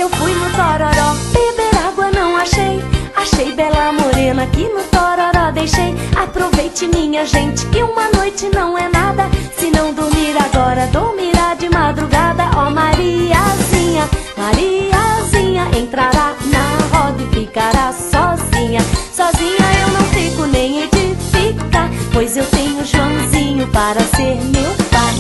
Eu fui no Tororó beber água, não achei. Achei bela morena que no Tororó deixei. Aproveite, minha gente, que uma noite não é nada. Se não dormir agora, dormirá de madrugada. Ó Mariazinha, Mariazinha, entrará na roda e ficará sozinha. Sozinha eu não fico nem hei de ficar, pois eu tenho Joãozinho para ser meu pai.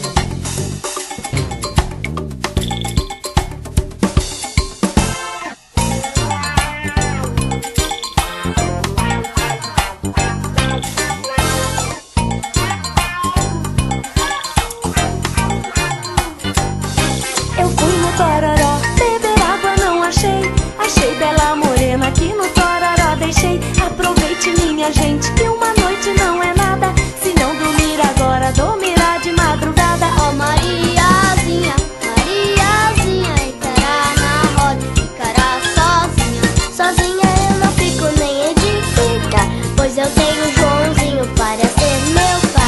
Eu fui no Tororó beber água, não achei. Achei bela morena que no Tororó deixei. Aproveite, minha gente, que uma noite não é nada. Se não dormir agora, dormirá de madrugada. Ó Mariazinha, Mariazinha, entrará na roda e ficará sozinha. Sozinha eu não fico nem hei de ficar, pois eu tenho Joãozinho para ser meu pai.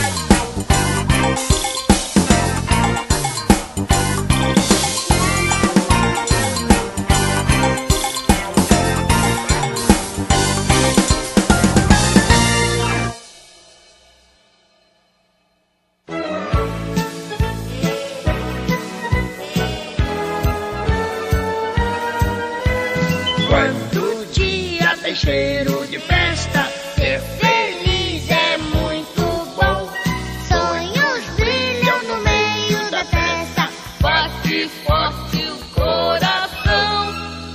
Quando o dia tem cheiro de festa, ser feliz é muito bom. Sonhos brilham no meio da festa, Bate forte o coração.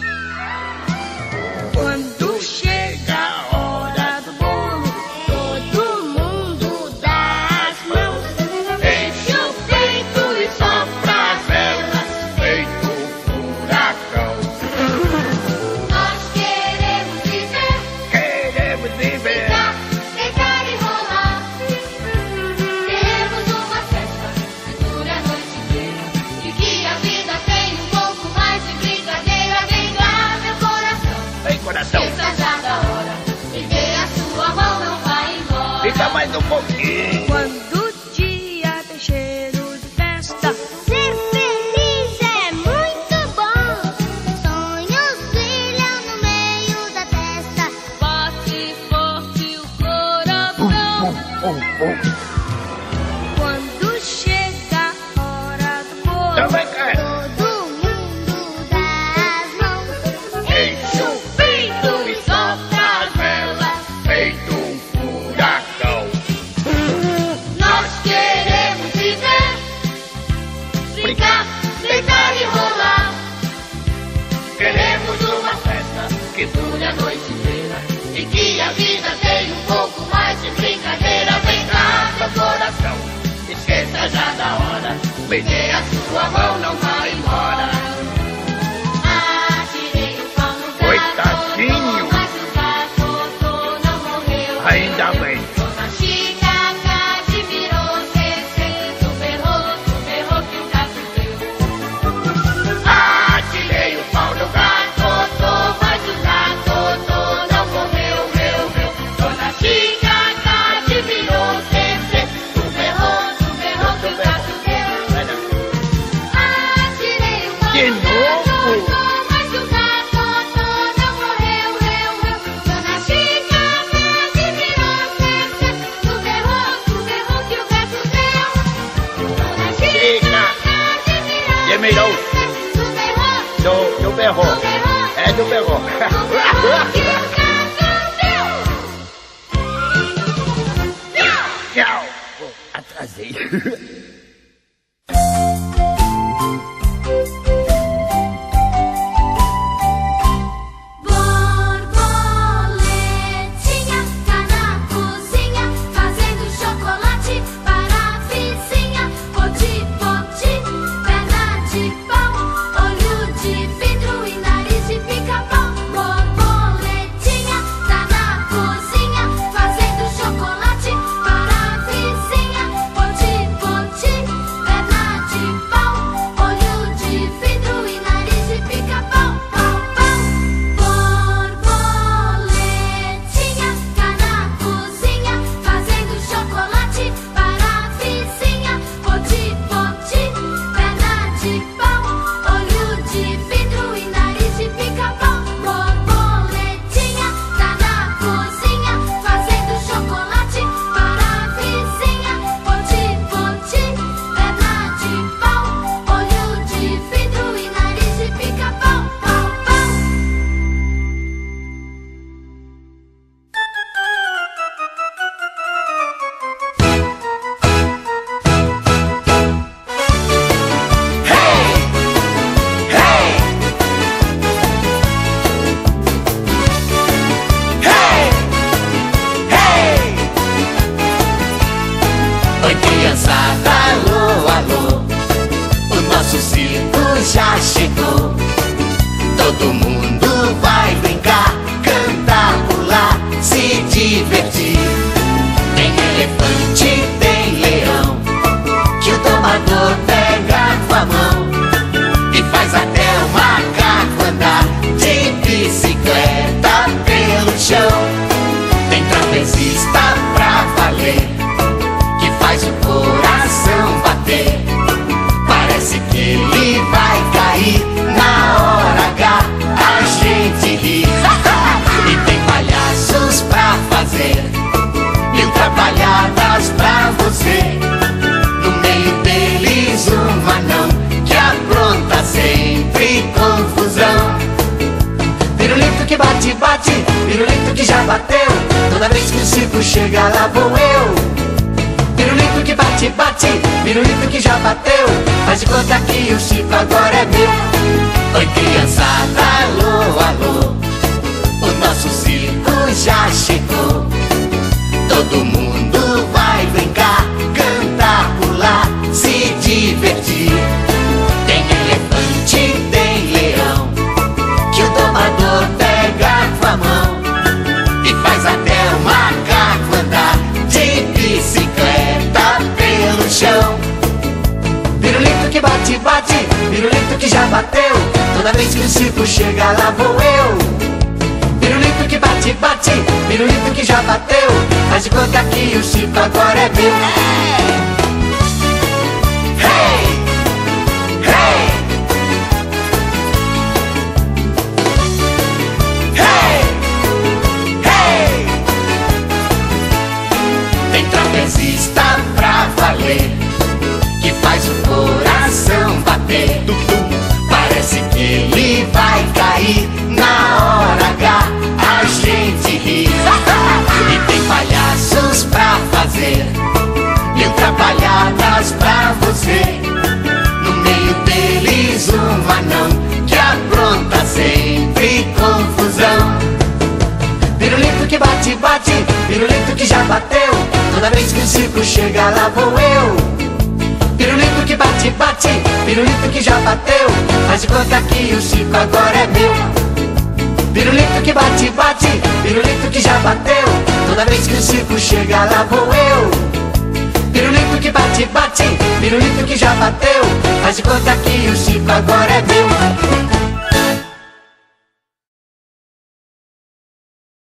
Quando chega a hora do bolo, todo mundo dá as mãos. enche o peito e sopra as velas, feito um furacão. Nós queremos viver, Queremos viver, deitar e rolar. Queremos uma festa que dure a noite inteira e que a vida tenha um pouco mais de brincadeira. Vem cá, meu coração, vem coração, esqueça já da hora e dê a sua mão, não vai embora. fica mais um pouquinho. Quando o dia tem cheiro de festa, Ser feliz é muito bom. Sonhos brilham no meio da testa. bate forte o coração. Quando chega a hora do bolo, Então vem cá, Todo mundo dá as mãos. enche o peito e sopra as velas, feito um furacão. Nós queremos viver, brincar, deitar e rolar. Queremos uma festa que dure a noite inteira e que a vida tenha um pouco mais de brincadeira. Vem cá, meu coração, esqueça já da hora, me dê a sua mão, não vai embora. Atirei o pau no gato, Coitadinho. mas o gato não morreu. Ainda bem. Dona Chica admirou, tu berrou que o gato deu. Atirei o pau no gato, mas o gato não morreu, meu. Dona Chica admirou, tu berrou que o gato deu. Atirei o pau De no novo? gato, mas o gato não morreu, Dona Chica admirou, tu berrou que o gato deu. Dona Chica admirou, do berrou, é do berrou. Tchau, atrasei. Borboletinha tá na cozinha fazendo chocolate para a vizinha. Poti, poti, perna de pau, olho de vidro e nariz de pica-pau. Borboletinha tá na cozinha fazendo chocolate para a vizinha. Poti, poti. já chegou. Todo mundo vai brincar, cantar, pular, se divertir. Tem elefante, tem leão, que o domador pega com a mão e faz até o macaco andar de bicicleta pelo chão. Tem trapezista pra valer, que faz o coração bater. Parece que ele vai cair na hora H, a gente ri. E tem palhaços pra fazer, mil trabalhadas pra você. No meio deles um anão, que apronta sempre confusão. Pirulito que bate, bate, pirulito que já bateu. Toda vez que o circo chega lá vou eu. Pirulito que bate, bate, pirulito que já bateu. Faz de conta que o circo agora é meu. Oi criançada, alô, alô, o nosso circo já chegou. Todo mundo vai brincar, cantar, pular, se divertir. Tem elefante, tem leão, que o domador pega com a mão e faz até o macaco andar de bicicleta pelo chão. Pirulito que bate, bate, pirulito que já bateu. Toda vez que o circo chega lá vou eu. Pirulito que bate, bate, pirulito que já bateu. Faz de conta que o circo agora é meu. Hey! Hey! Hey! Hey! Tem trapezista pra valer, que faz o coração bater. Parece que ele vai cair na hora H, a gente ri. E tem palhaços pra fazer, mil trabalhadas pra você. No meio deles um anão, que apronta sempre confusão. Pirulito que bate, bate, pirulito que já bateu. Toda vez que o circo chega lá vou eu. Pirulito que bate, bate, pirulito que já bateu. Faz de conta que o circo agora é meu. Pirulito que bate, bate, pirulito que já bateu. Toda vez que o circo chega lá vou eu. Pirulito que bate, bate, pirulito que já bateu. Faz de conta que o circo agora é meu.